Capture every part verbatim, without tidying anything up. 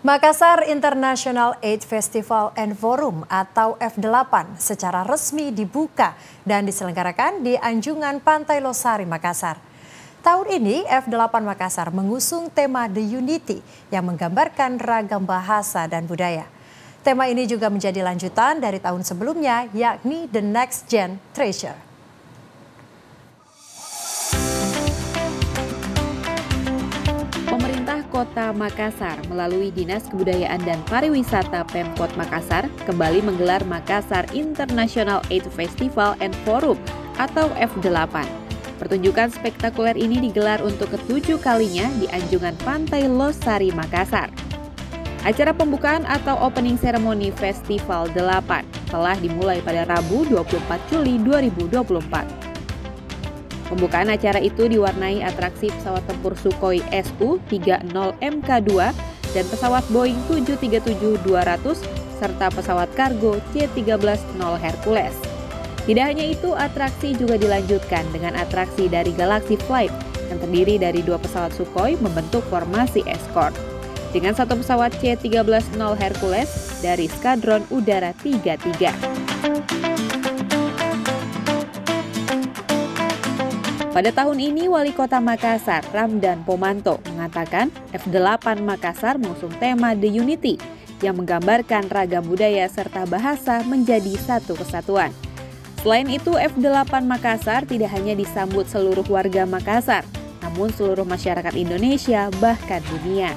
Makassar International Aid Festival and Forum atau F delapan secara resmi dibuka dan diselenggarakan di Anjungan Pantai Losari, Makassar. Tahun ini F delapan Makassar mengusung tema The Unity yang menggambarkan ragam bahasa dan budaya. Tema ini juga menjadi lanjutan dari tahun sebelumnya, yakni The Next Gen Treasure. Pemerintah Kota Makassar melalui Dinas Kebudayaan dan Pariwisata Pemkot Makassar kembali menggelar Makassar International Aid Festival and Forum atau F delapan. Pertunjukan spektakuler ini digelar untuk ketujuh kalinya di Anjungan Pantai Losari, Makassar. Acara pembukaan atau opening ceremony Festival delapan telah dimulai pada Rabu dua puluh empat Juli dua ribu dua puluh empat. Pembukaan acara itu diwarnai atraksi pesawat tempur Sukhoi S U tiga nol M K dua dan pesawat Boeing tujuh tiga tujuh dua ratus serta pesawat kargo C tiga belas nol Hercules. Tidak hanya itu, atraksi juga dilanjutkan dengan atraksi dari Galaxy Flight yang terdiri dari dua pesawat Sukhoi membentuk formasi Escort dengan satu pesawat C tiga belas nol Hercules dari Skadron Udara tiga puluh tiga. Pada tahun ini, Wali Kota Makassar, Ramdan Pomanto, mengatakan F delapan Makassar mengusung tema The Unity yang menggambarkan ragam budaya serta bahasa menjadi satu kesatuan. Selain itu, F delapan Makassar tidak hanya disambut seluruh warga Makassar, namun seluruh masyarakat Indonesia bahkan dunia.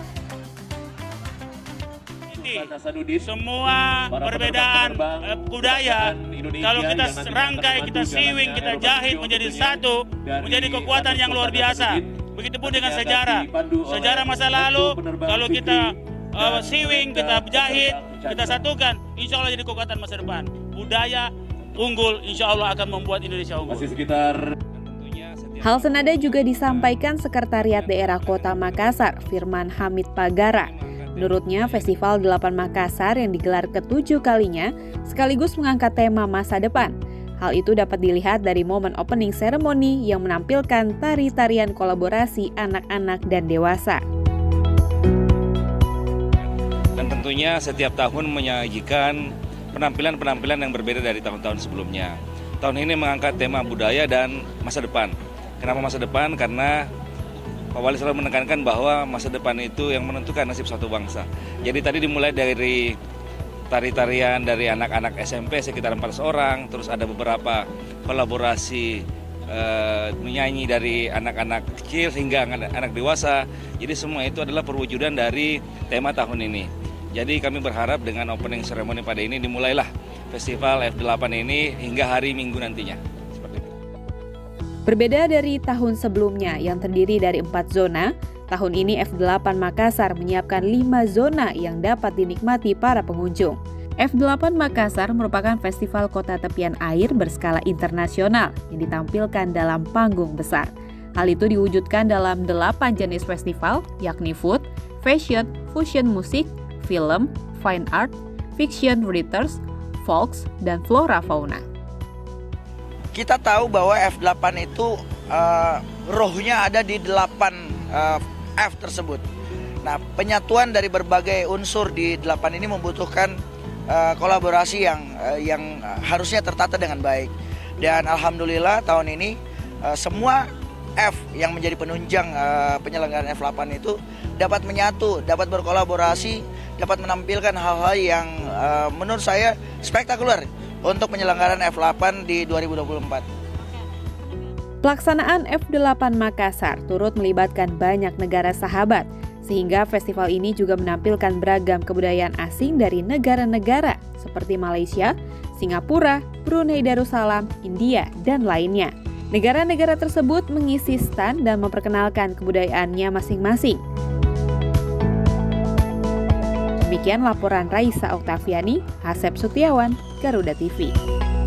Semua perbedaan eh, budaya, kalau kita serangkai, kita siwing, kita jahit menjadi satu, menjadi kekuatan yang luar biasa. Begitupun dengan sejarah, sejarah masa lalu, kalau kita uh, siwing, kita jahit, kita satukan, insya Allah jadi kekuatan masa depan. Budaya unggul, insya Allah akan membuat Indonesia unggul. Hal senada juga disampaikan Sekretariat Daerah Kota Makassar, Firman Hamid Pagara. Menurutnya, Festival delapan Makassar yang digelar ketujuh kalinya sekaligus mengangkat tema masa depan. Hal itu dapat dilihat dari momen opening ceremony yang menampilkan tari-tarian kolaborasi anak-anak dan dewasa. Dan tentunya setiap tahun menyajikan penampilan-penampilan yang berbeda dari tahun-tahun sebelumnya. Tahun ini mengangkat tema budaya dan masa depan. Kenapa masa depan? Karena Pak Wali selalu menekankan bahwa masa depan itu yang menentukan nasib suatu bangsa. Jadi tadi dimulai dari tari-tarian dari anak-anak S M P sekitar empat ratus orang, terus ada beberapa kolaborasi eh, menyanyi dari anak-anak kecil hingga anak-anak dewasa. Jadi semua itu adalah perwujudan dari tema tahun ini. Jadi kami berharap dengan opening ceremony pada ini dimulailah festival F delapan ini hingga hari Minggu nantinya. Berbeda dari tahun sebelumnya yang terdiri dari empat zona, tahun ini F delapan Makassar menyiapkan lima zona yang dapat dinikmati para pengunjung. F delapan Makassar merupakan festival kota tepian air berskala internasional yang ditampilkan dalam panggung besar. Hal itu diwujudkan dalam delapan jenis festival, yakni food, fashion, fusion musik, film, fine art, fiction writers, folks, dan flora fauna. Kita tahu bahwa F delapan itu uh, rohnya ada di delapan uh, F tersebut. Nah, penyatuan dari berbagai unsur di delapan ini membutuhkan uh, kolaborasi yang uh, yang harusnya tertata dengan baik. Dan alhamdulillah tahun ini uh, semua F yang menjadi penunjang uh, penyelenggaraan F delapan itu dapat menyatu, dapat berkolaborasi, dapat menampilkan hal-hal yang uh, menurut saya spektakuler untuk penyelenggaraan F delapan di dua ribu dua puluh empat. Pelaksanaan F delapan Makassar turut melibatkan banyak negara sahabat, sehingga festival ini juga menampilkan beragam kebudayaan asing dari negara-negara seperti Malaysia, Singapura, Brunei Darussalam, India, dan lainnya. Negara-negara tersebut mengisi stand dan memperkenalkan kebudayaannya masing-masing. Demikian laporan Raisa Oktaviani, Hasep Sutiawan, Garuda T V.